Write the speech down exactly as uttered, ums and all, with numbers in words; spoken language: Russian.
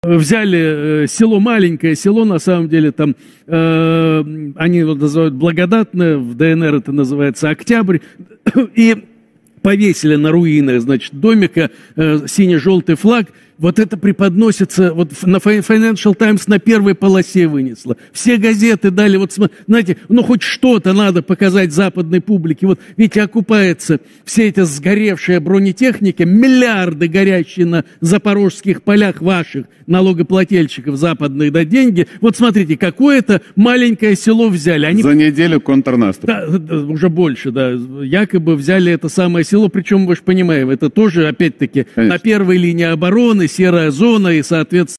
Взяли село, маленькое село, на самом деле, там, э, они его называют Благодатное, в ДНР это называется Октябрь, и повесили на руинах, значит, домика э, сине-желтый флаг. Вот это преподносится, вот на Financial Times на первой полосе вынесло. Все газеты дали, вот знаете, ну хоть что-то надо показать западной публике. Вот видите, окупается все эти сгоревшие бронетехники, миллиарды горящие на запорожских полях ваших налогоплательщиков западных, да, деньги. Вот смотрите, какое-то маленькое село взяли. Они... За неделю контрнаступ. Да, уже больше, да. Якобы взяли это самое село, причем, вы же понимаете, это тоже, опять-таки, Конечно. На первой линии обороны, серая зона и, соответственно,